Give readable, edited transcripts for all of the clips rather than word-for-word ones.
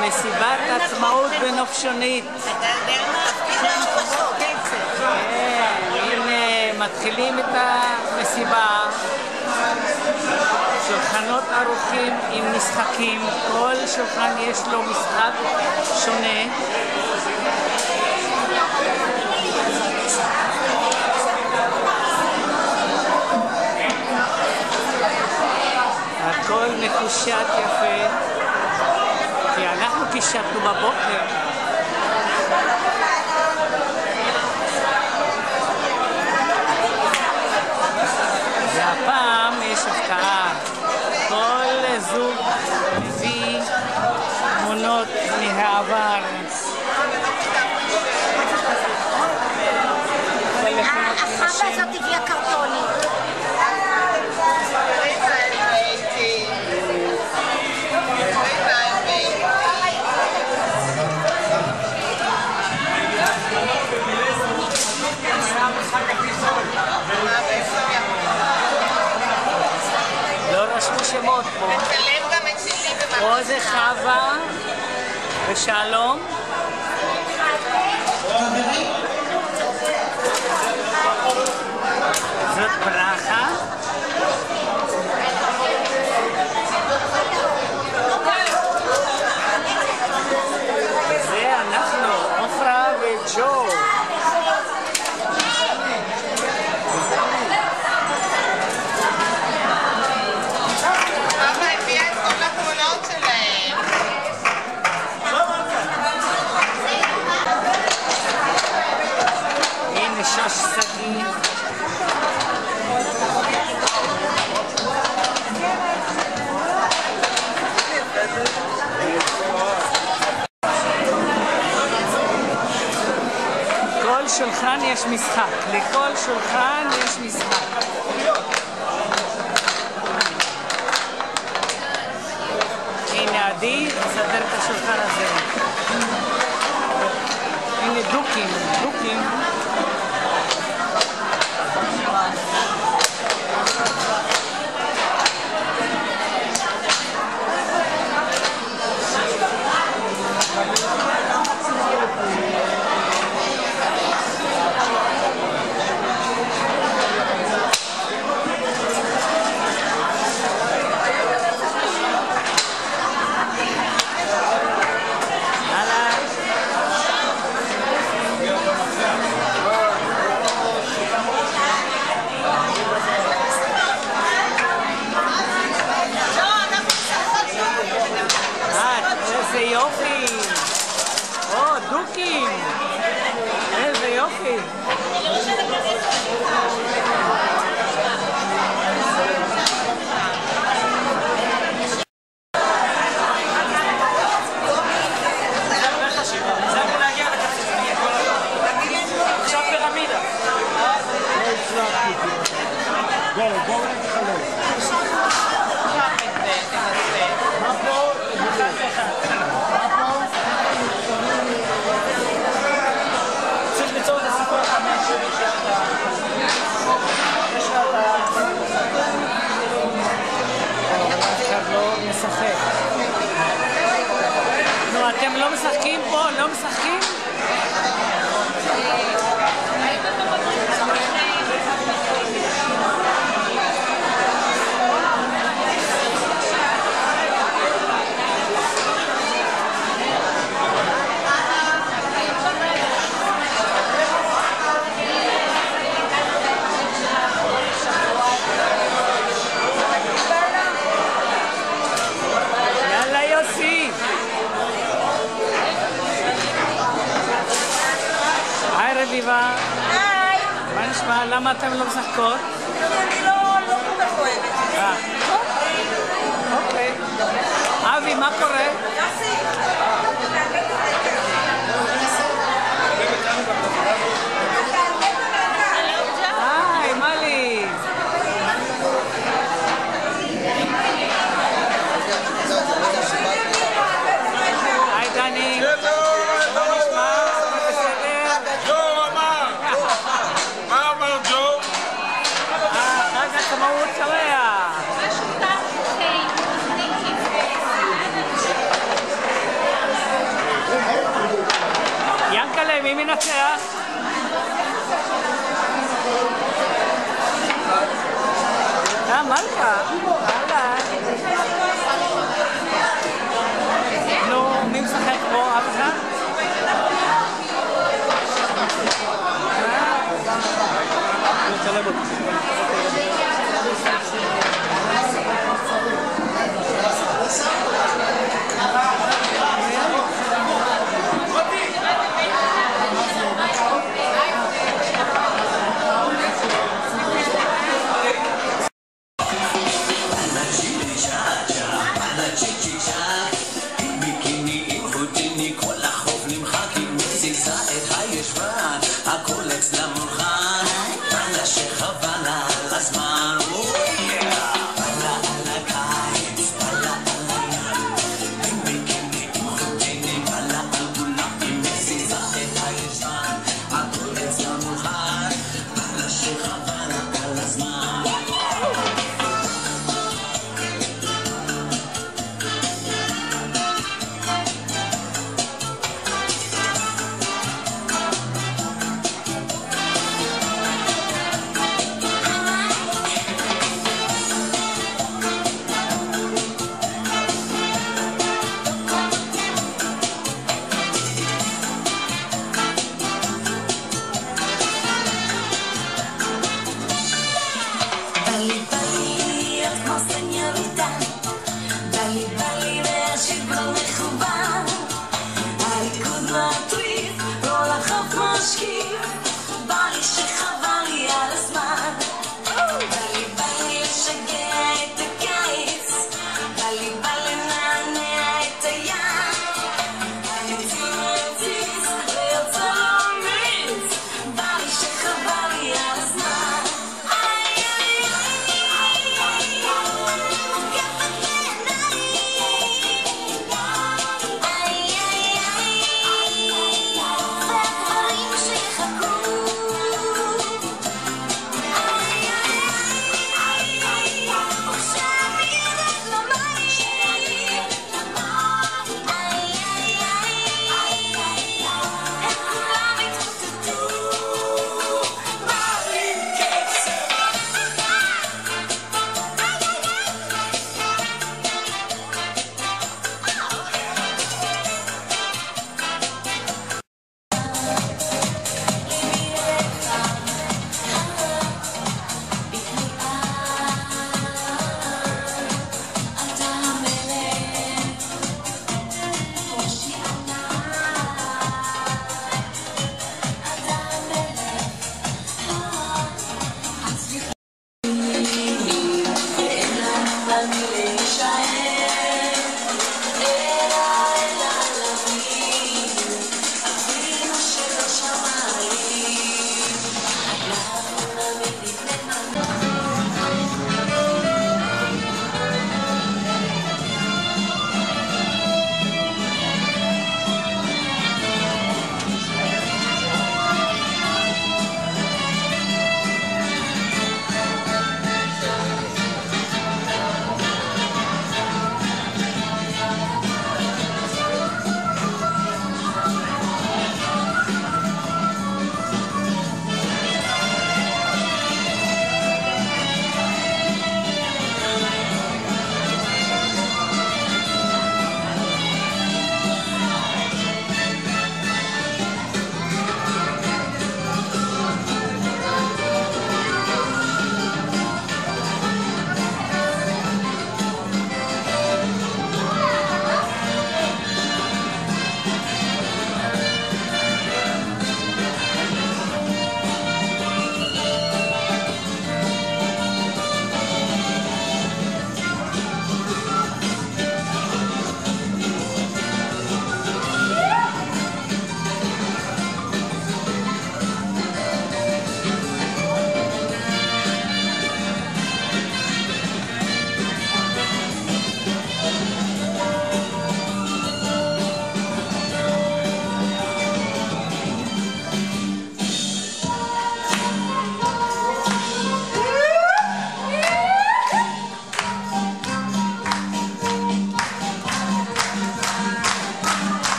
מסיבת עצמאות בנופשונית. הנה, מתחילים את המסיבה. שולחנות ערוכים עם משחקים. כל שולחן יש לו משחק שונה. הכל מקושט יפה, כי אנחנו קישטנו בבוקר. והפעם יש הפתעה. כל זוג מביא תמונות מהעבר. החבא הזאת הביאה קרטונים. לא רשמו שמות פה. פה זה חווה ושלום. זאת ברכה. וזה אנחנו, עופרה וג'ו. לכל שולחן יש משחק. לכל שולחן יש משחק. הנה עדי, מסדר את השולחן הזה. הנה דוקים, דוקים. איזה יופי! או, דוקים! איזה יופי! זה אמור להגיע לקצת. עכשיו פירמידה. בואו נתחלק. מה פה? צריך ליצור את הסיפור החמש שיש לה אבל לא משחק. נו, אתם לא משחקים פה? לא משחקים? היי רביבה. היי. מה נשמע? למה אתם לא משחקות? אני לא כל כך אוהבת. אוקיי. אבי, מה קורה? יוסי. היי, מלי. היי דני. עצמאות שמח. מי מנצח? מלכה. נו, מי משחק פה? אף אחד? נצלם אותי.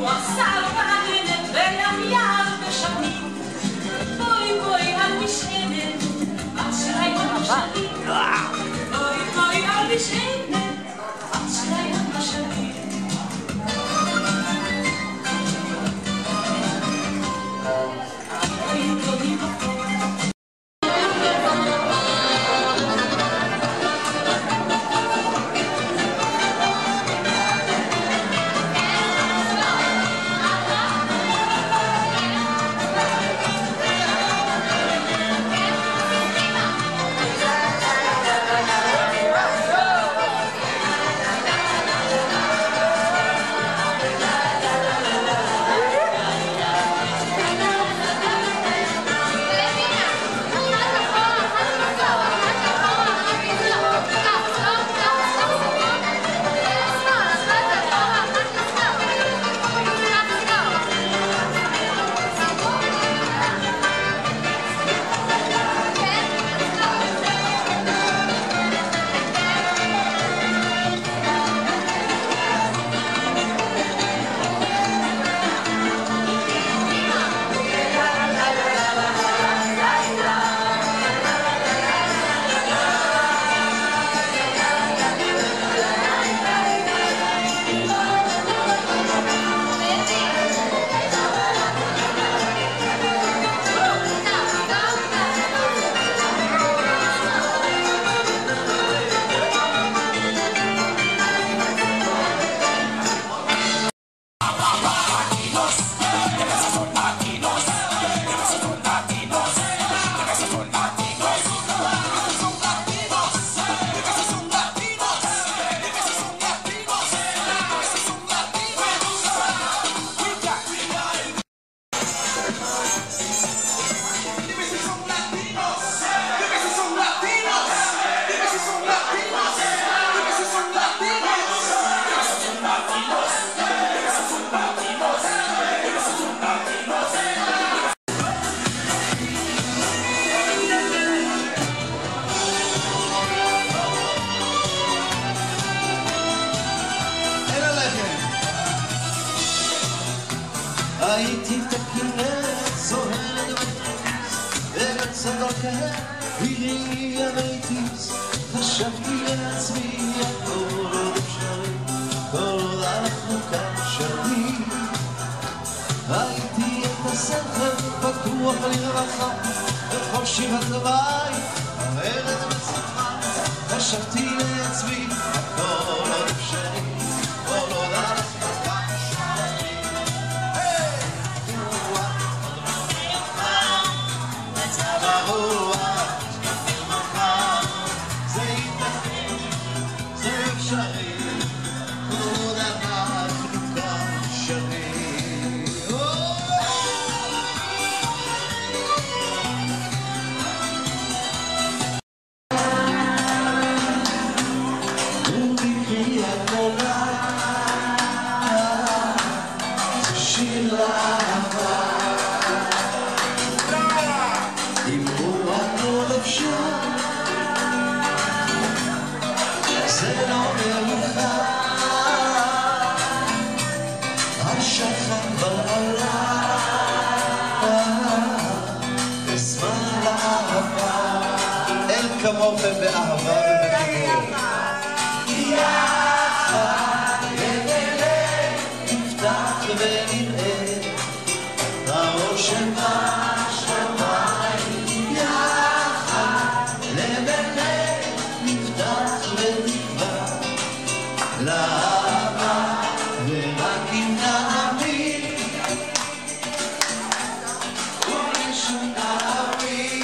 הייתי תקינת זוהרת וצדוק הבירי המתיס חשבתי לעצמי הכל עוד אפשרי כל עוד אנחנו כאן שרים הייתי את הספר פתוח לרווחה וחופשי הטוואי הארץ בשמחה חשבתי לעצמי הכל עוד אפשרי כל עוד אנחנו כאן שרים כמוכם באהבה ובחיבור יחד נגלה נפתח ונראה האור שבשמיים יחד נגלה נפתח ונקבע לאהבה ורק אם נאמין ונשנאמין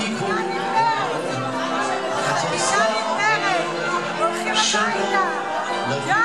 תיקון חגיגה נגמרת, הולכים הביתה.